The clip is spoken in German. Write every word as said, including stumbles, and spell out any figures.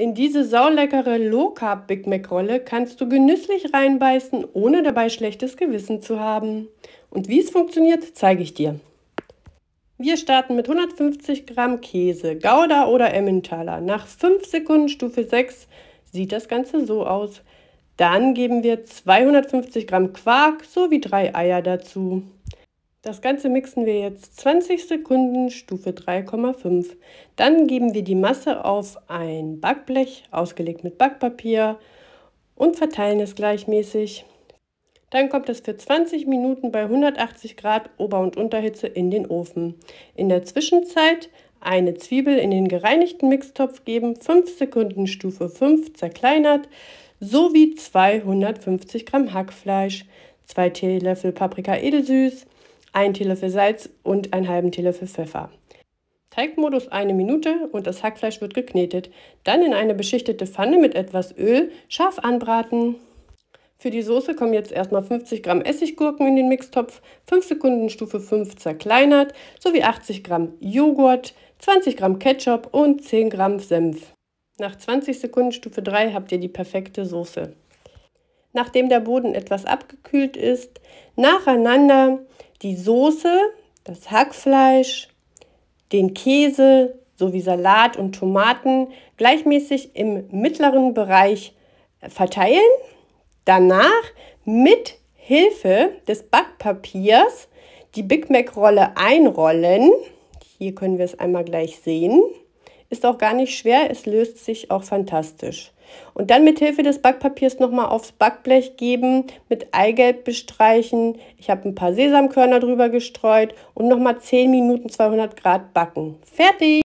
In diese sauleckere Low-Carb Big Mac Rolle kannst du genüsslich reinbeißen, ohne dabei schlechtes Gewissen zu haben. Und wie es funktioniert, zeige ich dir. Wir starten mit hundertfünfzig Gramm Käse, Gouda oder Emmentaler. Nach fünf Sekunden Stufe sechs sieht das Ganze so aus. Dann geben wir zweihundertfünfzig Gramm Quark sowie drei Eier dazu. Das Ganze mixen wir jetzt zwanzig Sekunden, Stufe drei Komma fünf. Dann geben wir die Masse auf ein Backblech, ausgelegt mit Backpapier, und verteilen es gleichmäßig. Dann kommt es für zwanzig Minuten bei hundertachtzig Grad Ober- und Unterhitze in den Ofen. In der Zwischenzeit eine Zwiebel in den gereinigten Mixtopf geben, fünf Sekunden Stufe fünf zerkleinert, sowie zweihundertfünfzig Gramm Hackfleisch, zwei Teelöffel Paprika edelsüß, ein Teelöffel Salz und einen halben Teelöffel Pfeffer. Teigmodus eine Minute und das Hackfleisch wird geknetet. Dann in eine beschichtete Pfanne mit etwas Öl scharf anbraten. Für die Soße kommen jetzt erstmal fünfzig Gramm Essiggurken in den Mixtopf, fünf Sekunden Stufe fünf zerkleinert, sowie achtzig Gramm Joghurt, zwanzig Gramm Ketchup und zehn Gramm Senf. Nach zwanzig Sekunden Stufe drei habt ihr die perfekte Soße. Nachdem der Boden etwas abgekühlt ist, nacheinander die Soße, das Hackfleisch, den Käse sowie Salat und Tomaten gleichmäßig im mittleren Bereich verteilen. Danach mit Hilfe des Backpapiers die Big Mac Rolle einrollen. Hier können wir es einmal gleich sehen. Ist auch gar nicht schwer, es löst sich auch fantastisch. Und dann mit Hilfe des Backpapiers nochmal aufs Backblech geben, mit Eigelb bestreichen. Ich habe ein paar Sesamkörner drüber gestreut und nochmal zehn Minuten zweihundert Grad backen. Fertig!